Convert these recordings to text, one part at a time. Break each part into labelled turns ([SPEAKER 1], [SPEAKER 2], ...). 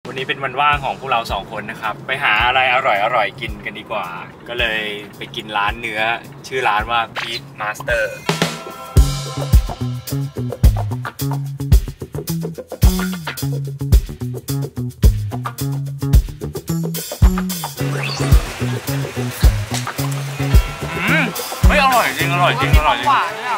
[SPEAKER 1] วันนี้เป็นวันว่างของพวกเรา2คนนะครับไปหาอะไรอร่อยกินกันดีกว่าก็เลยไปกินร้านเนื้อชื่อร้านว่า Pit Master ไม่อร่อยจริงอร่อยจริงอร่อยจริง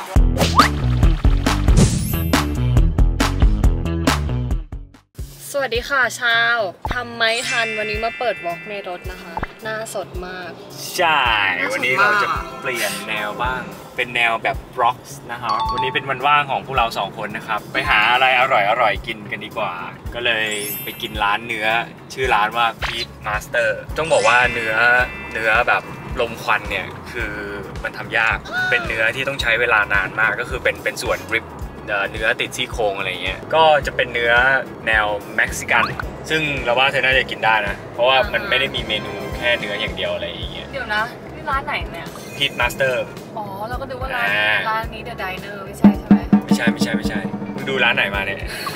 [SPEAKER 2] สวัสดีค่ะชาวทำไมทันวันนี้มาเปิดวอล์กในรถนะคะหน้าสดมาก
[SPEAKER 1] ใช่วันนี้เราจะเปลี่ยนแนวบ้างเป็นแนวแบบร็อกส์นะครับวันนี้เป็นวันว่างของพวกเรา2คนนะครับไปหาอะไรอร่อยกินกันดีกว่าก็เลยไปกินร้านเนื้อชื่อร้านว่า Pit Master ต้องบอกว่าเนื้อแบบลมควันเนี่ยคือมันทำยากเป็นเนื้อที่ต้องใช้เวลานานมากก็คือเป็นส่วนริบเนื้อติดซี่โครงอะไรเงี้ยก็จะเป็นเนื้อแนวเม็กซิกันซึ่งเราว่าเธอน่าจะกินได้นะเพราะว่ามันไม่ได้มีเมนูแค่เนื้ออย่างเดียวอะไรอย่างเงี้ย
[SPEAKER 2] เดี๋ยวนะนี่ร้านไหนเนี่ย
[SPEAKER 1] Pit Master
[SPEAKER 2] อ๋อเราก็ดูว่าร้านนี้ The Diner ไม่ใช่ใช่ไหม
[SPEAKER 1] ไม่ใช่มึงดูร้านไหนมาเนี่ย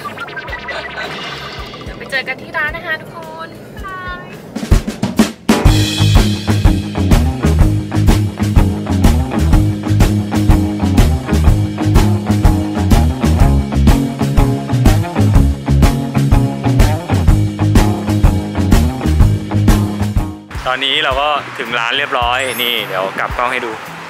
[SPEAKER 2] เดี๋ยวไปเจอกันที่ร้านนะคะทุกคน
[SPEAKER 1] ตอนนี้เราก็ถึงร้านเรียบร้อยนี่เดี๋ยวกลับกล้องให้ดู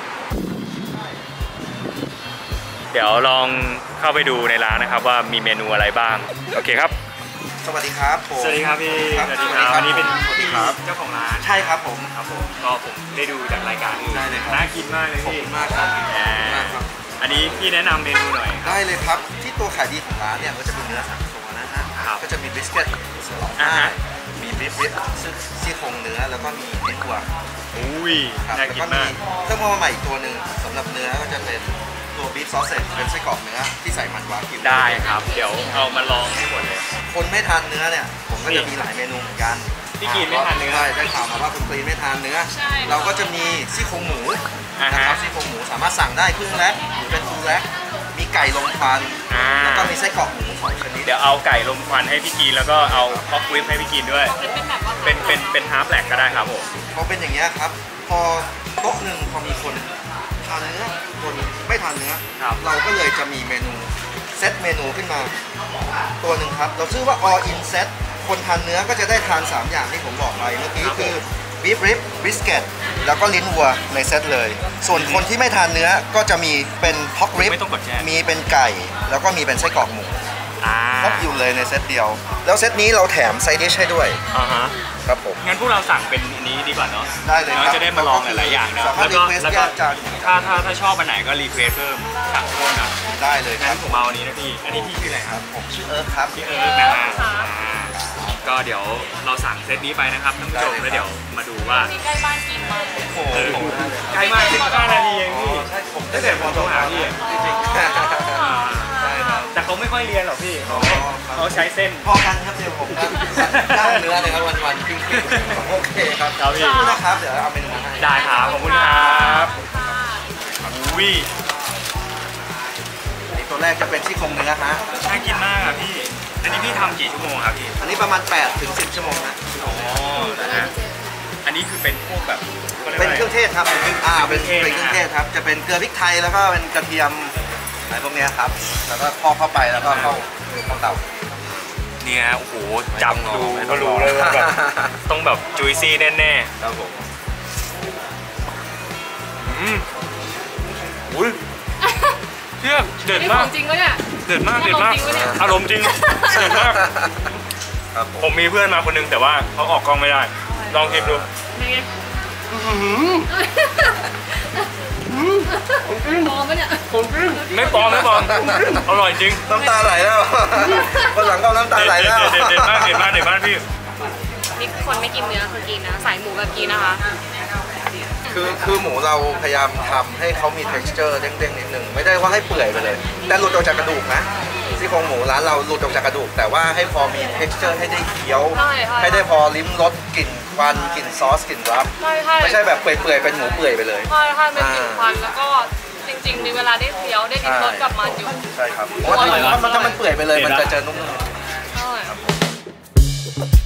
[SPEAKER 1] เดี๋ยวลองเข้าไปดูในร้านนะครับว่ามีเมนูอะไรบ้างโอเคครับ
[SPEAKER 3] สวัสดีครับผม
[SPEAKER 1] สวัสดีครับพี่สวัสดีครับวันนี้เป็นเจ้าของร้าน
[SPEAKER 3] ใช่ครับผม
[SPEAKER 1] ก็ผมได้ดูจากรายการ
[SPEAKER 3] ได้เลยครับ
[SPEAKER 1] น่ากินมากเลยพี่
[SPEAKER 3] ขอบคุณมากครับ
[SPEAKER 1] อันนี้พี่แนะนำเมนูหน่อย
[SPEAKER 3] ได้เลยครับที่ตัวขายดีของร้านเนี่ยก็จะมีเนื้อ3ตัวนะฮะก็จะมีบริสเก็ตมีบริสซี่โครงเนื้อแล้วก็มีเนื้อวัว
[SPEAKER 1] อุ้ยน่ากินมาก
[SPEAKER 3] เพิ่มมาใหม่อีกตัวหนึ่งสำหรับเนื้อก็จะเป็นตัวบีฟซอสเซจเป็นไส้กรอกเนื้อที่ใส่มันวากิว
[SPEAKER 1] ได้ครับเดี๋ยวเอามาลองให้หมดเลย
[SPEAKER 3] คนไม่ทานเนื้อเนี่ยผมก็จะมีหลายเมนูเหมือนกัน
[SPEAKER 1] พี่กีนไม่ทานเนื้อ
[SPEAKER 3] ได้ข่าวมาว่าคุณกรีนไม่ทานเนื้อเราก็จะมีซี่โครงหมูนะครับซี่โครงหมูสามารถสั่งได้ครึ่งแล็กหรือเป็นฟูลแล็กมีไก่ลมควันแล้วก็มีไส้กรอกหมู2ชนิด
[SPEAKER 1] เดี๋ยวเอาไก่ลมควันให้พี่กีนแล้วก็เอาฮอกวิปให้พี่กีนด้วยเป็นฮาร์ฟแลกก็ได้ครับผม
[SPEAKER 3] พอเป็นอย่างเงี้ยครับพอโต๊ะหนึ่งพอมีคนทานเนื้อคนไม่ทานเนื้อเราก็เลยจะมีเมนูเซตเมนูขึ้นมาตัวหนึ่งครับเราชื่อว่า all in set คนทานเนื้อก็จะได้ทาน3อย่างที่ผมบอกไปเมื่อกี้คือ beef rib brisket แล้วก็ลิ้นวัวในเซตเลยส่วนคนที่ไม่ทานเนื้อก็จะมีเป็น pork rib มีเป็นไก่แล้วก็มีเป็นไส้กรอกหมูครบอยู่เลยในเซตเดียวแล้วเซตนี้เราแถมไซด์ดิชให้ด้วยครับผม
[SPEAKER 1] งั้นพวกเราสั่งเป็นนี้ดีกว่าเนาะ
[SPEAKER 3] ได้เลย
[SPEAKER 1] เราจะได้มาลองหลายๆอย่างนะแล้วก็ถ้าชอบอันไหนก็รีเควสเพิ่มสั่งเพิ่มนะ
[SPEAKER 3] ได้เลย
[SPEAKER 1] งั้นผมเอาอันนี้นะพี่อันนี้พี่ชื่ออะไรครับ
[SPEAKER 3] ผมชื่อเอิร์ธครับ
[SPEAKER 1] พี่เอิร์ธนะฮะก็เดี๋ยวเราสั่งเซตนี้ไปนะครับท่านผู้ชมแล้วเดี๋ยวมาดูว่า
[SPEAKER 2] ใกล้บ้านกินมา
[SPEAKER 3] โอ้โห
[SPEAKER 1] ใกล้มาก15 นาทีเองพี่ตั้งแต่ผมโทรหาพี่
[SPEAKER 3] จริง
[SPEAKER 1] แต่เขาไม่ค่อยเรียนหรอกพี่เขาใช้เส้น
[SPEAKER 3] พอกันครับเดี๋ยวผมย่างเนื้อเลยครับวันๆครึ่งโอเคครับขอบคุณนะครับเดี๋ยวเอาเมนูมาให้
[SPEAKER 1] ได้ครับขอบคุณครับอุ้ย
[SPEAKER 3] ตัวแรกจะเป็นซี่โครงเนื้อฮะ
[SPEAKER 1] น่ากินมากอ่ะพี่อันนี้พี่ทำกี่ชั่วโมงครับพี่
[SPEAKER 3] อันนี้ประมาณ8 ถึง 10 ชั่วโมงนะ
[SPEAKER 1] อ๋อนะฮะอันนี้คือเป็นพวกแบบ
[SPEAKER 3] เป็นเครื่องเทศครับเป็นเครื่องเทศครับจะเป็นเกลือพริกไทยแล้วก็เป็นกระเทียมอะไรพวกนี้ครับแล้วก็พอกเข้าไปแล้วก็เข้าเตา
[SPEAKER 1] เนี่ยโอ้โหจับดูก็รู้เลยว่าแบบต้องแบบจุยซี่แน่
[SPEAKER 3] ๆครับผม
[SPEAKER 1] อุ้ยเชื่อเด็ดมาก
[SPEAKER 2] จริงก็เนี่ย
[SPEAKER 1] เด็ดมากอารมณ์จริงเด็ดมากผมมีเพื่อนมาคนนึงแต่ว่าเขาออกกล้องไม่ได้ลองชิมดู
[SPEAKER 2] ปลอมปะเนี่ย
[SPEAKER 1] ไม่ปลอมอร่อยจริง
[SPEAKER 3] น้ำตาไหลแล้วคนหลังก็น้ำตาไหลแล้ว
[SPEAKER 1] เด็ดมากพี่
[SPEAKER 2] นี่คนไม่กินเนื้อคือกินนะสายหมูแบบกินนะคะ
[SPEAKER 3] คือหมูเราพยายามทำให้เขามี texture เด้งๆนิดนึงไม่ได้ว่าให้เปื่อยไปเลยแต่หลุดออกจากกระดูกนะซี่โครงหมูร้านเราหลุดออกจากกระดูกแต่ว่าให้พอมี texture ให้ได้เคี้ยวให้ได้พอลิ้มรสกลิ่นควันกลิ่นซอสกลิ่นรับไม่ใช่แบบเปื่อยๆเป็นหมูเปื่อยไปเลย
[SPEAKER 2] ใช่เป็นกลิ่นควันแล้วก็จริงๆมีเวลาได้เคี้ยวได้ลิ้มรสกับมันอยู่
[SPEAKER 3] ใช่ครับเพราะว่าถ้ามันเปื่อยไปเลยมันจะเจอนุ่มๆ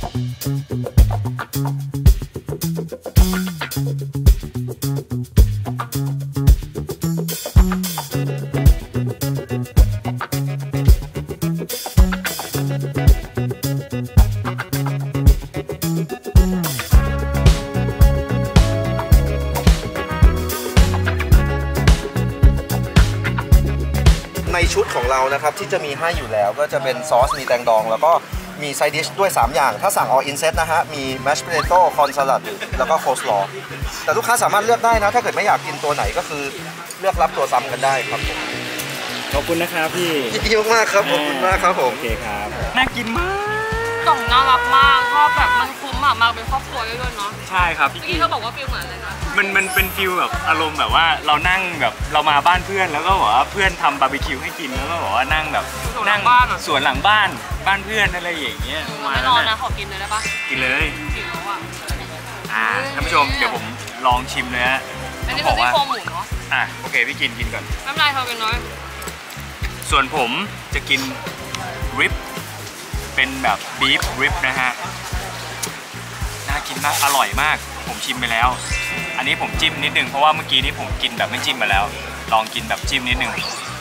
[SPEAKER 3] ชุดของเรานะครับที่จะมีให้อยู่แล้วก็จะเป็นซอสมีแตงดองแล้วก็มีไซดิชด้วย3อย่างถ้าสั่ง all in set นะฮะมีแมชโพเตโต้คอนสลัดแล้วก็โคสลอแต่ลูกค้าสามารถเลือกได้นะถ้าเกิดไม่อยากกินตัวไหนก็คือเลือกรับตัวซ้ำกันได้ครับผม
[SPEAKER 1] ขอบคุณนะครับพี่
[SPEAKER 3] ยินดีมากๆครับขอบคุณมากครับผม
[SPEAKER 1] โอเคครับน่ากินมาก
[SPEAKER 2] กล่องน่ารักมากชอบแบบมันคุ้มอะมาเป็นครอบครัวด้วยเนาะ
[SPEAKER 1] ใช่ครับ
[SPEAKER 2] เมื่อกี้เขาบอกว่าฟิลเหมือนอะไรนะ
[SPEAKER 1] มันเป็นฟิลแบบอารมณ์แบบว่าเรานั่งแบบเรามาบ้านเพื่อนแล้วก็บอกว่าเพื่อนทำบาร์บีคิวให้กินแล้วก็บอกว่านั่งแบบนั่งสวนหลังบ้านเพื่อนอะไรอย่างเงี้ย
[SPEAKER 2] ไม่รอนะขอกินเลยได้ปะ
[SPEAKER 1] กินเลย
[SPEAKER 2] หิวแล้วอะ
[SPEAKER 1] ท่านผู้ชมเดี๋ยวผมลองชิมเลยฮะ
[SPEAKER 2] อันนี้คือซี่โครงหมูเนาะ
[SPEAKER 1] โอเคพี่กินก่อน
[SPEAKER 2] น้ำลายเธอเป็นน้อย
[SPEAKER 1] ส่วนผมจะกินริบเป็นแบบบีฟริบนะฮะน่ากินมากอร่อยมากผมชิมไปแล้วอันนี้ผมจิ้มนิดนึงเพราะว่าเมื่อกี้นี้ผมกินแบบไม่จิ้มมาแล้วลองกินแบบจิ้มนิดนึง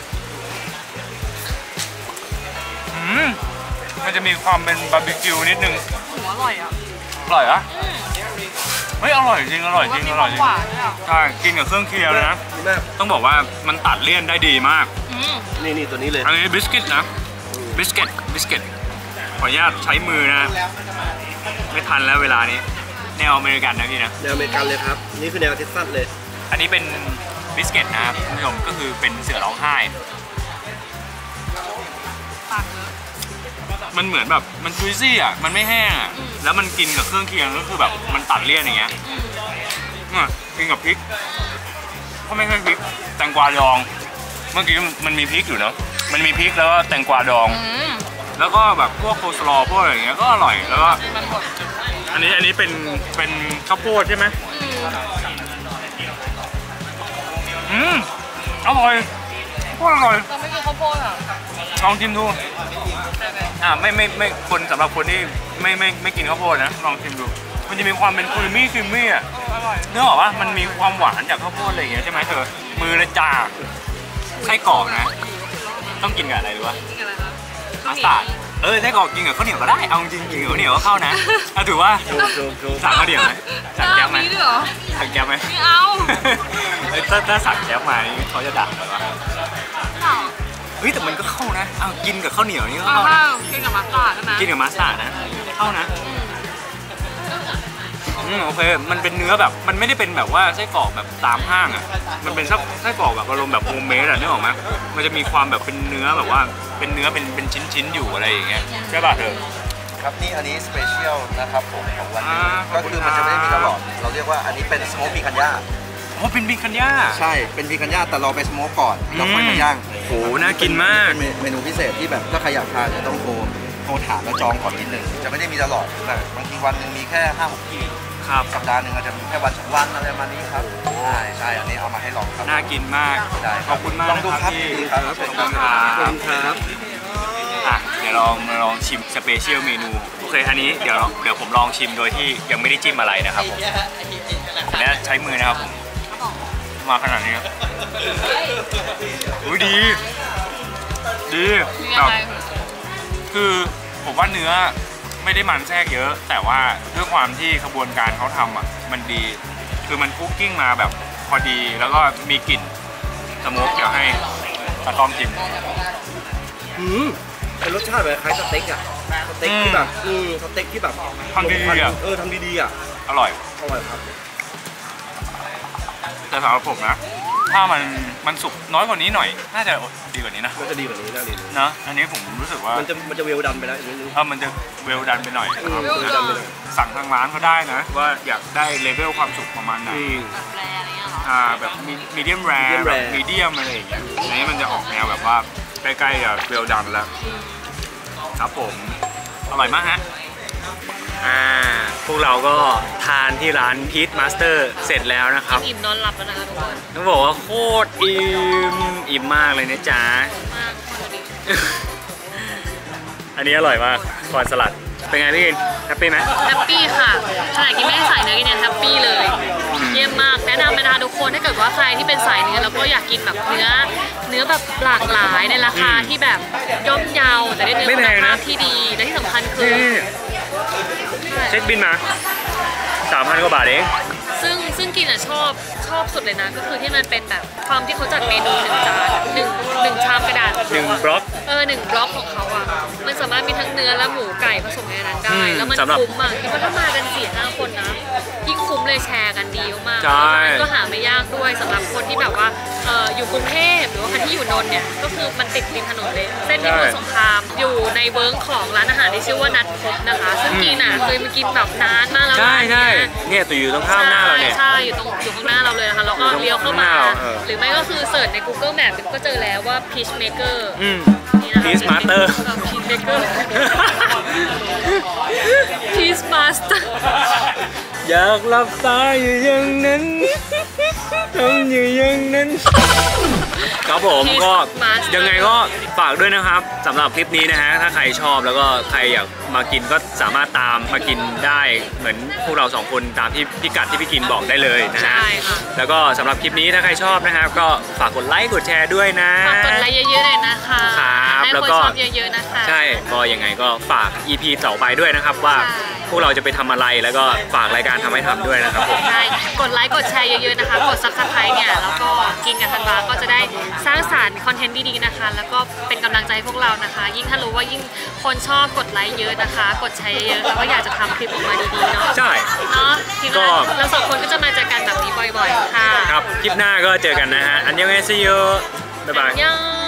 [SPEAKER 1] มันจะมีความเป็นบาร์บีคิวนิดนึง
[SPEAKER 2] หมูอร่อยอะ
[SPEAKER 1] อร่อยอะเฮ้ยอร่อยจริงอร่อยจริงอร่อยจริง
[SPEAKER 2] หวานเลยอะ
[SPEAKER 1] ใช่กินกับเครื่องเคียงนะต้องบอกว่ามันตัดเลี่ยนได้ดีมาก
[SPEAKER 3] นี่ตัวนี้เลย
[SPEAKER 1] อันนี้บิสกิตนะบิสกิตขออนุญาตใช้มือนะไม่ทันแล้วเวลานี้แนวอเมริกันนะพี่นะ
[SPEAKER 3] แนวอเมริกันเลยครับนี่คือแนวเท็กซัสเลย
[SPEAKER 1] อันนี้เป็นบิสกิตนะครับคุณผู้ชมก็คือเป็นเสือร้องไห้
[SPEAKER 2] ปากเลอะ
[SPEAKER 1] มันเหมือนแบบมันจุยซี่อ่ะมันไม่แห้งอ่ะแล้วมันกินกับเครื่องเคียงก็คือแบบมันตัดเลี่ยนอย่างเงี้ยกินกับพริกก็ไม่ใช่พริกแตงกวาดองเมื่อกี้มันมีพริกอยู่เนาะมันมีพริกแล้วก็แตงกวาดองแล้วก็แบบพวกโคสลอพวกอะไรอย่างเงี้ยก็อร่อยแล้วก็อันนี้เป็นข้าวโพดใช่ไหมอร่อยโคตรอร่อย
[SPEAKER 2] เราไม่กินข้าวโพดอ่ะ
[SPEAKER 1] ลองชิมดูไม่คนสำหรับคนที่ไม่กินข้าวโพดนะลองชิมดูมันจะมีความเป็นครีมมี่อ่ะเนื้อออกว่ามันมีความหวานจากข้าวโพดอะไรอย่างเงี้ยใช่ไหมเธอมือละจ่าไส้กรอกนะต้องกินกับอะไรรู้ป่ะ
[SPEAKER 2] กินอะไรคะ
[SPEAKER 1] มัสตาร์ดไส้กรอกกินกับข้าวเหนียวก็ได้เอาจริงกินกับข้าวเหนียวก็เข้านะถือว่าสั่งข้าวเหนียวไหมสั่งแก๊ปไหม
[SPEAKER 2] ด้วยเหรอ
[SPEAKER 1] สั่งแก๊ปไหม
[SPEAKER 2] ไม่เอา
[SPEAKER 1] ถ้าสั่งแก๊ปมาเขาจะด่าเหรอวะเฮ้ยแต่มันก็เข้านะเอากินกับข้าวเหนียวนี่ก็เข้านะ
[SPEAKER 2] กินกับมัสตาร์ดใช่ไหม
[SPEAKER 1] กินกับมัสตาร์ดนะเข้านะโอเคมันเป็นเนื้อแบบมันไม่ได้เป็นแบบว่าไส้กรอกแบบตามห้างอ่ะมันเป็นไส้กรอกแบบอารมณ์แบบโฮมเมดอ่ะนึกออกไหมมันจะมีความแบบเป็นเนื้อแบบว่าเป็นเนื้อเป็นชิ้นอยู่อะไรอย่างเงี้ยใช่ป่ะเธอ
[SPEAKER 3] ครับนี่อันนี้สเปเชียลนะครับผมของวันนี้
[SPEAKER 1] ขอ
[SPEAKER 3] ก็
[SPEAKER 1] บคุณ
[SPEAKER 3] คือมันจะไม่ได้มีตลอดเราเรียกว่าอันนี้เป็นสโมกปีคันย่า
[SPEAKER 1] โอ้เป็นบิคันย่า
[SPEAKER 3] ใช่เป็นปีคันย่าแต่เราไปสโมกก่อนแล้วค่อยมาย่าง
[SPEAKER 1] โหน่ากินมาก
[SPEAKER 3] เป็นเมนูพิเศษที่แบบถ้าใครอยากทานจะต้องโทรถามและจองก่อนนิดนึงจะไม่ได้มีตลอดแต่บางทีวันหนึ่งมีแค่ 5-6 ที่
[SPEAKER 1] ครับ
[SPEAKER 3] สัปดาห์หนึ่งอาจจะมีแค่วัน2 วันอะไรประมาณนี้ครับใช่อันนี้เอามาให้ลองครับ
[SPEAKER 1] น่ากินมาก
[SPEAKER 3] ได้
[SPEAKER 1] ขอบคุณมาก
[SPEAKER 3] ลองดู
[SPEAKER 1] นะครับ
[SPEAKER 3] ครับ
[SPEAKER 1] พี่
[SPEAKER 3] ดีครับ
[SPEAKER 1] ขอบคุณครับเดี๋ยวลองชิมสเปเชียลเมนูโอเคอันนี้เดี๋ยวผมลองชิมโดยที่ยังไม่ได้จิ้มอะไรนะครับผมและใช้มือนะครับผมมาขนาดนี้อุ้ยดีแบบคือผมว่าเนื้อไม่ได้มันแทรกเยอะ แต่ว่าด้วยความที่ขบวนการเขาทำอ่ะมันดีคือมันคุกกิ้งมาแบบพอดีแล้วก็มีกลิ่นสโมกเดี๋ยวให้ตาต้อมชิม
[SPEAKER 3] เป็นรสชาติแบบคล้ายสเต็กอะสเต็กที่แบบสเต็กที่แบบ
[SPEAKER 1] ทำดีๆอะ
[SPEAKER 3] ทำดีๆอะ
[SPEAKER 1] อร่อย
[SPEAKER 3] อร่อยครับ
[SPEAKER 1] แต่สำหรับผมนะถ้ามันสุกน้อยกว่านี้หน่อย น่าจะดีกว่านี้นะ
[SPEAKER 3] มันจะดีกว่านี้นะลิน
[SPEAKER 1] นะอันนี้ผมรู้สึกว่า
[SPEAKER 3] มันจะเวลดันไปแล้วอีกนิดนึง
[SPEAKER 1] มันจะเวลดันไปหน่อยนะครับ
[SPEAKER 3] เวลดันไปหน่อย
[SPEAKER 1] สั่งทางร้านก็ได้นะ ว่าอยากได้เลเวลความสุกประมาณไหน
[SPEAKER 2] แบบแรอะไรเงี้ยเหรอ
[SPEAKER 1] แบบมีเดียมแรร์แบบมีเดียมอะไรอย่างเงี้ยอันนี้มันจะออกแนวแบบว่าใกล้ๆกับเวลดันแล้วครับผมอร่อยมากฮะพวกเราก็ทานที่ร้านพีทมาสเตอร์เสร็จแล้วนะครับ
[SPEAKER 2] อิ่มนอนหลับแล้วนะคะทุกคน
[SPEAKER 1] ต้องบอกว่าโคตรอิ่มมากเลยนะจ๊ะ
[SPEAKER 2] มากพอดี
[SPEAKER 1] อันนี้อร่อยมากคอนสลัดเป็นไงพี่กินแฮปปี้ไหม
[SPEAKER 2] แฮปปี้ค่ะขนาดกินไม่ได้ใส่เนื้อกินเนี่ยแฮปปี้เลย เยี่ยมมากแนะนำเลยนะคะทุกคนถ้าเกิดว่าใครที่เป็นสายเนื้อแล้วก็อยากกินแบบเนื้อแบบหลากหลายในราคาที่แบบย่อมเยาแต่ได้เนื้อคุณภาพที่ดีและที่สำคัญคือ
[SPEAKER 1] เช็คบินมา 3,000 กว่าบาทเอง
[SPEAKER 2] ซึ่งซึ่งกินอ่ะชอบสุดเลยนะก็คือที่มันเป็นแบบความที่เขาจัดเมนู1 จานหนึ่งชามกระดาษของเขา
[SPEAKER 1] 1 บล็อก
[SPEAKER 2] 1 บล็อกของเขาอ่ะมันสามารถมีทั้งเนื้อและหมูไก่ผสมในนั้นได้แล้วมัน
[SPEAKER 1] สำหรับ
[SPEAKER 2] คุ้มอ่ะคิดว่าถ้ามากัน4-5 คนนะยิ่งคุ้มเลยแชร์กันดีมาก
[SPEAKER 1] ใช่
[SPEAKER 2] ก็หาไม่ยากด้วยสำหรับคนที่แบบว่าอยู่กรุงเทพหรือว่าคนที่อยู่นนท์เนี่ยก็คือมันติดริมถนนเลยเส้นพิบูลสงครามอยู่ในเวิร์กของร้านอาหารที่ชื่อว่านัดพบนะคะซึ่งกินอ่ะเคยมากินแบบนานมากแล้ว
[SPEAKER 1] ใช่
[SPEAKER 2] ร้านเนี้ย
[SPEAKER 1] เนี่ยตัวอยู่ตรงข้ามหน้าเราเนี่ย
[SPEAKER 2] ใช่อยู่ข้างหน้าเราเลยนะคะแล้วก็เลี้ยวเข้ามา
[SPEAKER 1] เออ
[SPEAKER 2] หรือไม่ก็คือเสิร์ชใน Google Map ก็เจอแล้วว่า Peach Maker นี่นะคะ
[SPEAKER 1] Peach Master
[SPEAKER 2] Peach Maker Peach Master
[SPEAKER 1] อยากหลับตาอยู่อย่างนั้นทำอยู่อย่างนั้นครับผมก็ยังไงก็ฝากด้วยนะครับสำหรับคลิปนี้นะฮะถ้าใครชอบแล้วก็ใครอยากมากินก็สามารถตามมากินได้เหมือนพวกเรา2 คนตามที่พิกัดที่พี่กินบอกได้เลยนะฮะ
[SPEAKER 2] ใช่ค่ะ
[SPEAKER 1] แล้วก็สำหรับคลิปนี้ถ้าใครชอบนะครับก็ฝากกดไลค์กดแชร์ด้วยนะ
[SPEAKER 2] ฝากกดไลค์เยอะๆเลยนะคะ
[SPEAKER 1] ครับ
[SPEAKER 2] ให้
[SPEAKER 1] แล้ว
[SPEAKER 2] คน
[SPEAKER 1] ก็
[SPEAKER 2] ชอบเยอะๆนะคะ
[SPEAKER 1] ใช่ก็ยังไงก็ฝาก EP ต่อไปด้วยนะครับว่า
[SPEAKER 2] ใช่
[SPEAKER 1] พวกเราจะไปทำอะไรแล้วก็ฝากรายการทำให้ทำด้วยนะครับผม
[SPEAKER 2] ใช่กดไลค์กดแชร์เยอะๆนะคะกด Subscribe เนี่ยแล้วก็กินกับธันวาก็จะได้สร้างสรรค์คอนเทนต์ดีๆนะคะแล้วก็เป็นกำลังใจให้พวกเรานะคะ ยิ่งถ้ารู้ว่ายิ่งคนชอบกดไลค์เยอะนะคะกดแชร์เยอะแล้วก็อยากจะทำคลิปออกมาดีๆเนาะ
[SPEAKER 1] ใช่
[SPEAKER 2] เนาะทีห
[SPEAKER 1] ก็
[SPEAKER 2] น้าเรา2 คนก็จะมาเจอกันแบบนี้บ่อยๆค่ะ
[SPEAKER 1] ครับคลิปหน้าก็เจอกันนะฮะอันยองเอซิโยบ๊ายบาย
[SPEAKER 2] 안녕